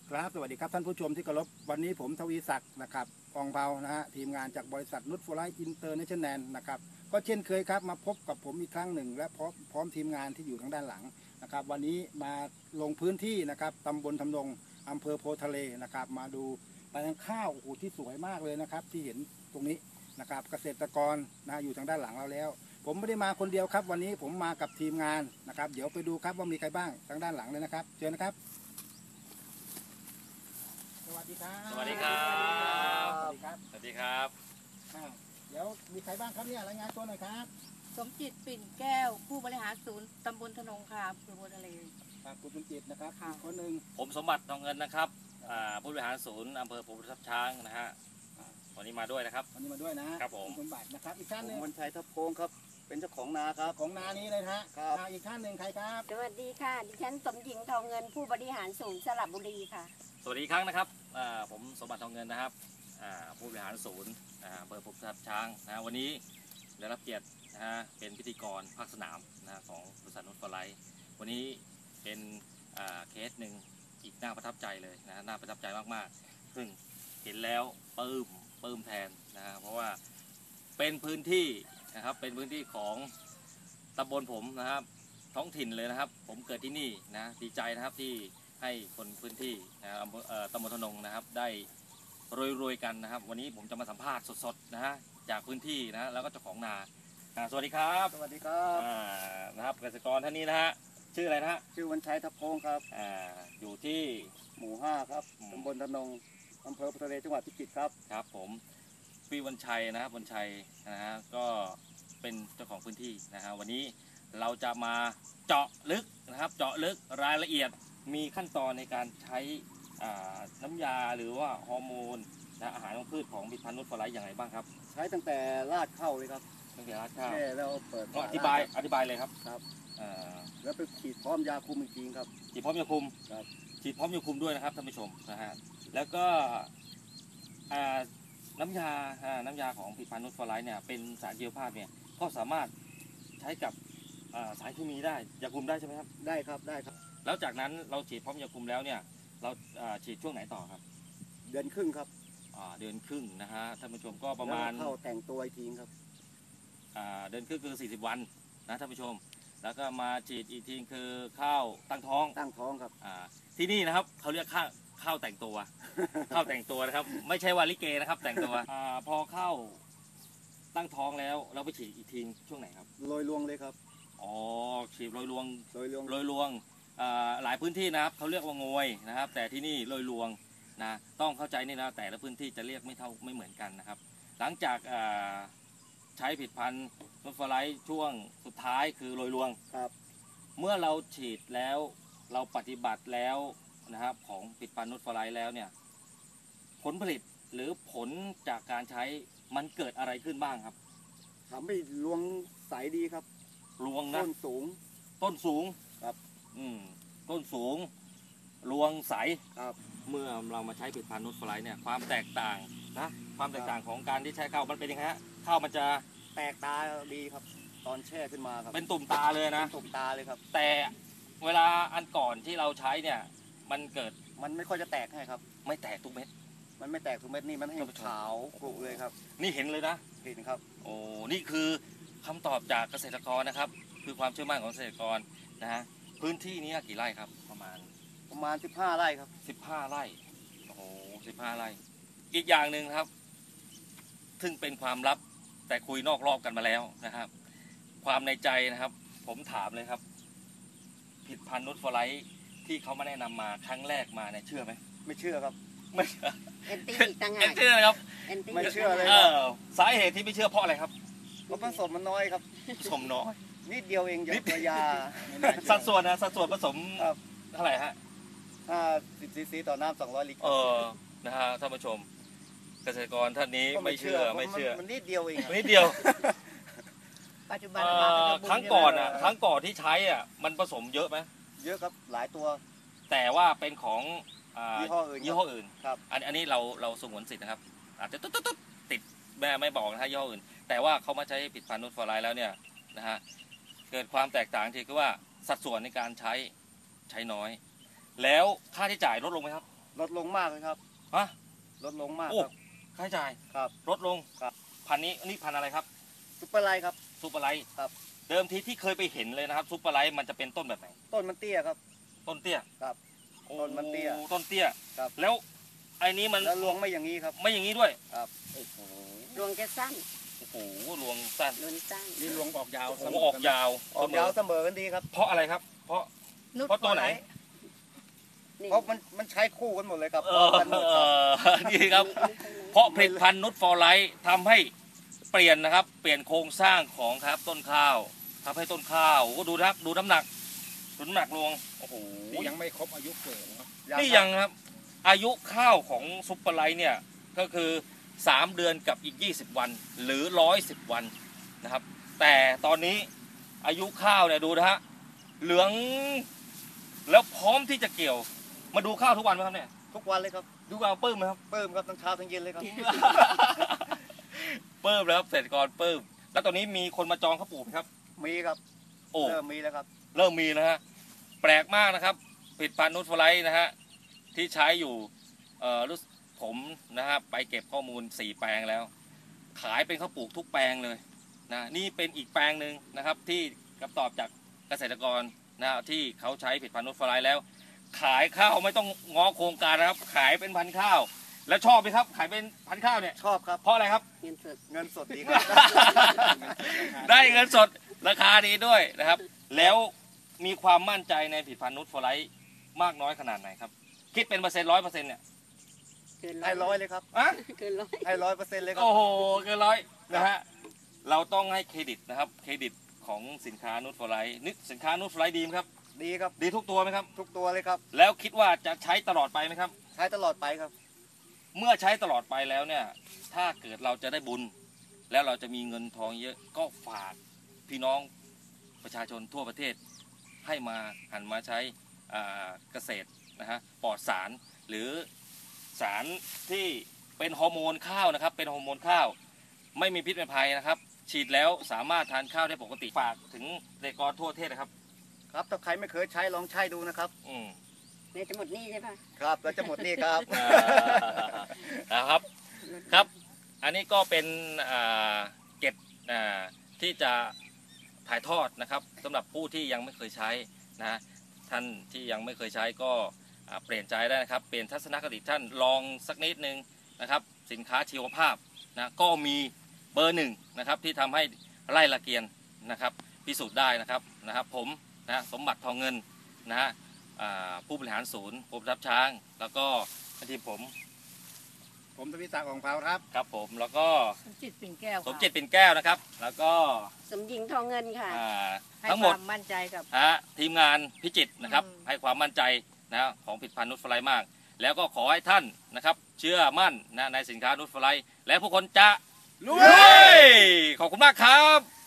ครับสวัสดีครับท่านผู้ชมที่เคารพวันนี้ผมทวีศักดิ์นะครับกองเผานะฮะทีมงานจากบริษัทนุชโฟไลท์อินเตอร์เนชั่นแนลนะครับก็เช่นเคยครับมาพบกับผมอีกครั้งหนึ่งและพร้อมทีมงานที่อยู่ทางด้านหลังนะครับวันนี้มาลงพื้นที่นะครับตำบลทำนงอำเภอโพทะเลนะครับมาดูแปลงข้าวโอ้โหที่สวยมากเลยนะครับที่เห็นตรงนี้นะครับเกษตรกรนะอยู่ทางด้านหลังเราแล้วผมไม่ได้มาคนเดียวครับวันนี้ผมมากับทีมงานนะครับเดี๋ยวไปดูครับว่ามีใครบ้างทางด้านหลังเลยนะครับเชิญนะครับสวัสดีครับสวัสดีครับสวัสดีครับสวัสดีครับเดี๋ยวมีใครบ้างครับเนี่ยรายงานตัวหน่อยครับสมจิตปิ่นแก้วผู้บริหารศูนย์ตำบลทนงค่ะอำเภอโพทะเลครับคุณสมจิตนะครับค่ะอีกคนหนึ่งผมสมบัติทองเงินนะครับผู้บริหารศูนย์อำเภอภูทับช้างนะฮะวันนี้มาด้วยนะครับวันนี้มาด้วยนะครับผมณสมบัตินะครับอีกท่านหนึ่งผมวันชัยทับโค้งครับ เป็นเจ้าของนาครับของนานี้เลยนะฮะครับอีกท่านหนึ่งใครครับสวัสดีค่ะ ดิฉันสมหญิงทองเงินผู้บริหารศูนย์สระบุรีค่ะสวัสดีอีกครั้งนะครับผมสมบัติทองเงินนะครับผู้บริหารศูนย์อำเภอภูทับช้างนะวันนี้ได้รับเกียรตินะฮะเป็นพิธีกรภาคสนามนะของบริษัทนุชโฟไลท์วันนี้เป็นเคสหนึ่งอีกน่าประทับใจเลยนะน่าประทับใจมากๆซึ่งเห็นแล้วปลื้มแทนนะเพราะว่าเป็นพื้นที่นะครับเป็นพื้นที่ของตำบลผมนะครับท้องถิ่นเลยนะครับ ผมเกิดที่นี่นะดีใจนะครับที่ให้คนพื้นที่นะตำบลทนงนะครับได้รวยกันนะครับ วันนี้ผมจะมาสัมภาษณ์สดๆนะฮะจากพื้นที่นะแล้วก็เจ้าของนาสวัสดีครับสวัสดีครับนะครับเกษตรกรท่านนี้นะฮะชื่ออะไรนะฮะชื่อวันชัยทับโค้งครับอยู่ที่หมู่ 5 ครับ ตำบลทนงอำเภอโพทะเลจังหวัดพิจิตรครับครับผมพี่วันชัยนะครับวันชัยนะฮะก็เป็นเจ้าของพื้นที่นะฮะวันนี้เราจะมาเจาะลึกนะครับเจาะลึกรายละเอียดมีขั้นตอนในการใช้น้ำยาหรือว่าฮอร์โมนนะอาหารของพืชของผลิตภัณฑ์นุชโฟไลท์อย่างไรบ้างครับใช้ตั้งแต่รากเข้าเลยครับตั้งแต่ราดข้าวแช่แล้วเปิดก็อธิบายเลยครับครับอ่าแล้วไปฉีดพร้อมยาคุมอีกทีครับฉีดพร้อมยาคุมครับฉีดพร้อมยาคุมด้วยนะครับท่านผู้ชมนะฮะแล้วก็น้ำยาของผลิตภัณฑ์นุชโฟไลท์เนี่ยเป็นสารชีวภาพเนี่ยก็สามารถใช้กับสารเคมีได้ยาคุมได้ใช่ไหมครับได้ครับได้ครับแล้วจากนั้นเราฉีดพร้อมยาคุมแล้วเนี่ยเราฉีดช่วงไหนต่อครับเดือนครึ่งครับเดือนครึ่งนะฮะท่านผู้ชมก็ประมาณแล้วเข้าแต่งตัวอีกทีครับเดือนครึ่งคือ40 วันนะท่านผู้ชม แล้วก็มาฉีดอีกทีคือข้าวตั้งท้องตั้งท้องครับที่นี่นะครับเขาเรียกข้าวแต่งตัว ข้าวแต่งตัวนะครับ ไม่ใช่วาลิเกนะครับ แต่งตัวพอเข้าตั้งท้องแล้วเราไปฉีดอีกทีช่วงไหนครับโรยรวงเลยครับอ๋อฉีดโรยรวงโรยรวงโรยรวงหลายพื้นที่นะครับเขาเรียกว่างวยนะครับ แต่ที่นี่โรยรวงนะต้องเข้าใจนี่นะแต่ละพื้นที่จะเรียกไม่เหมือนกันนะครับ หลังจากใช้ผลิตภัณฑ์นุชโฟไลท์ช่วงสุดท้ายคือโรยรวงครับเมื่อเราฉีดแล้วเราปฏิบัติแล้วนะครับของผลิตภัณฑ์นุชโฟไลท์แล้วเนี่ยผลผลิตหรือผลจากการใช้มันเกิดอะไรขึ้นบ้างครับทำให้รวงใสดีครับรวงนะต้นสูงต้นสูงครับต้นสูงรวงใสครับเมื่อเรามาใช้ผลิตภัณฑ์นุชโฟไลท์เนี่ยความแตกต่างนะความแตกต่างของการที่ใช้ข้าวมันเป็นยังไงฮะข้าวมันจะแตกตาดีครับ ตอนแช่ขึ้นมาครับเป็นตุ่มตาเลยนะตุ่มตาเลยครับแต่เวลาอันก่อนที่เราใช้เนี่ยมันเกิดมันไม่ค่อยจะแตกให้ครับไม่แตกทุกเม็ดมันไม่แตกทุกเม็ดนี่มันให้ท่านผู้ชมขาวกรุเลยครับนี่เห็นเลยนะเห็นครับโอ้นี่คือคำตอบจากเกษตรกรนะครับ คือความเชื่อมั่นของเกษตรกรนะฮะพื้นที่นี้กี่ไร่ครับประมาณ 15 ไร่ครับ 15 ไร่โอ้โห15 ไร่อีกอย่างหนึ่งครับ ซึ่งเป็นความลับแต่คุยนอกรอบกันมาแล้วนะครับ ความในใจนะครับ ผมถามเลยครับผลิตภัณฑ์นุชโฟไลท์ที่เขามาแนะนำมาครั้งแรกมาเนี่ยเชื่อไหมไม่เชื่อครับไม่เชื่อเอนตี้อีกต่างหาเอ็กนเชื่อนะครับเอนตี้ไม่เชื่อเลยสาเหตุที่ไม่เชื่อเพราะอะไรครับเพราะผสมมันน้อยครับผสมน้อยนิดเดียวเองนิดเยอะยาสัดส่วนนะสัดส่วนผสมครับเท่าไหร่ฮะ 50 ซีซีต่อน้ำ200 ลิตรนะฮะท่านผู้ชม เกษตรกรท่านนี้ก็ไม่เชื่อพราะมันนิดเดียวเองครับนิดเดียวปัจจุบันมาเป็นครั้งก่อนอ่ะครั้งก่อนที่ใช้อ่ะมันผสมเยอะไหมเยอะครับหลายตัวแต่ว่าเป็นของยี่ห้ออื่นยี่ห้ออื่นครับอันนี้เราสงวนสิทธิ์นะครับ อาจจะตุ๊ดติดแม่ไม่บอกนะฮะยี่ห้ออื่น แต่ว่าเขามาใช้ผลิตภัณฑ์นุชโฟไลท์แล้วเนี่ยนะฮะเกิดความแตกต่างที่คือว่าสัดส่วนในการใช้น้อย แล้วค่าใช้จ่ายลดลงไหมครับลดลงมากเลยครับฮะลดลงมากโอ้ครับค่าใช้จ่ายครับลดลงครับพันธุ์นี้นี่พันธุ์อะไรครับซุปเปอร์ไลท์ครับซูเปอร์ไลท์ครับเดิมทีที่เคยไปเห็นเลยนะครับซูเปอร์ไลท์มันจะเป็นต้นแบบไหนต้นมันเตี้ยครับต้นเตี้ยครับโอ้ต้นมันเตี้ยต้นเตี้ยครับแล้วไอ้นี้มันแล้วรวงไม่อย่างนี้ครับไม่อย่างนี้ด้วยครับโอ้โหดวงจะสั้นโอ้โหรวงสั้นดวงสั้นนี่รวงออกยาวโอ้โหออกยาวออกยาวเสมอกันดีครับเพราะอะไรครับ เพราะนุชเพราะตัวไหนนี่เพราะมันใช้คู่กันหมดเลยครับเออกันหมดครับนี่ครับ เพราะผลิตภัณฑ์นุชฟอร์ไลท์ทำให้เปลี่ยนนะครับ เปลี่ยนโครงสร้างของครับต้นข้าวทำให้ต้นข้าวโอ้โหดูนะครับดูน้ำหนักรวงโอ้โหนี่ยังไม่ครบอายุเกิดเนอะนี่ยังครับอายุข้าวของซุปเปอร์ไลท์เนี่ยก็คือ 3 เดือนกับอีก 20 วันหรือ 110 วันนะครับ แต่ตอนนี้อายุข้าวเนี่ยดูนะฮะเหลืองแล้วพร้อมที่จะเกี่ยวมาดูข้าวทุกวันไหมครับเนี่ยทุกวันเลยครับดูข้าวปลื้มไหมครับเพิ่มครับทั้งเช้าทั้งเย็นเลยครับปลื้มแล้วครับเกษตรกรปลื้มแล้วตอนนี้มีคนมาจองข้าวปลูกไหมครับมีครับโอ้เริ่มมีแล้วครับเริ่มมีนะฮะแปลกมากนะครับผลิตภัณฑ์นุชฟลายนะฮะที่ใช้อยู่รู้สึกผมนะฮะไปเก็บข้อมูล4 แปลงแล้ว ขายเป็นข้าวปลูกทุกแปลงเลยนะนี่เป็นอีกแปลงหนึ่งนะครับที่คำตอบจากเกษตรกรนะที่เขาใช้ผลิตภัณฑ์นุชฟลายแล้ว ขายข้าวไม่ต้องง้อโครงการนะครับ ขายเป็นพันธุ์ข้าว แล้วชอบไหมครับ ขายเป็นพันธุ์ข้าวเนี่ยชอบครับเพราะอะไรครับเงินสดเงินสดดีครับได้เงินสดราคาดีด้วยนะครับ แล้วมีความมั่นใจในผลิตภัณฑ์นุชฟอร์ไลท์มากน้อยขนาดไหนครับ คิดเป็นเปอร์เซ็นต์100%เนี่ยเกินให้ร้อยเลยครับอะเกินร้อยให้100%เลยครับโอ้โหเกินร้อยนะฮะเราต้องให้เครดิตนะครับเครดิตของสินค้านุชฟอร์ไลท์นึกสินค้านุชฟอร์ไลท์ดีไหมครับดีครับดีทุกตัวไหมครับทุกตัวเลยครับแล้วคิดว่าจะใช้ตลอดไปไหมครับใช้ตลอดไปครับเมื่อใช้ตลอดไปแล้วเนี่ยถ้าเกิดเราจะได้บุญ แล้วเราจะมีเงินทองเยอะก็ฝากพี่น้องประชาชนทั่วประเทศ ให้มาหันมาใช้เกษตรนะฮะปลอดสารหรือสารที่เป็นฮอร์โมนข้าวนะครับ เป็นฮอร์โมนข้าว ไม่มีพิษเป็นภัยนะครับ ฉีดแล้วสามารถทานข้าวได้ปกติฝากถึงเกษตรกรทั่วประเทศนะครับครับถ้าใครไม่เคยใช้ลองใช้ดูนะครับอืมในจะหมดหนี่ใช่ปะครับแล้วจะหมดนี่ครับนะครับครับ อันนี้ก็เป็นเกร็ดที่จะถ่ายทอดนะครับสำหรับผู้ที่ยังไม่เคยใช้นะท่านที่ยังไม่เคยใช้ก็เปลี่ยนใจได้นะครับเปลี่ยนทัศนคติท่านลองสักนิดนึงนะครับสินค้าชีวภาพนะก็มีเบอร์ 1นะครับที่ทำให้ไล่ละเกียนนะครับพิสูจน์ได้นะครับผมนะสมบัติทองเงินนะฮะผู้บริหารศูนย์ผมทับช้างแล้วก็ทีมผมทวีศักดิ์อ่องเภาครับครับผมแล้วก็สมจิตปิ่นแก้วค่ะสมจิตปิ่นแก้วนะครับ แล้วก็สมหญิงทองเงินค่ะให้ทั้งหมดความมั่นใจกับทีมงานพิจิตรนะครับ ให้ความมั่นใจนะของผลิตภัณฑ์นุชฟลายมาก แล้วก็ขอให้ท่านนะครับ เชื่อมั่นนะในสินค้านุชฟลายและผู้คนจะรวยขอบคุณมากครับ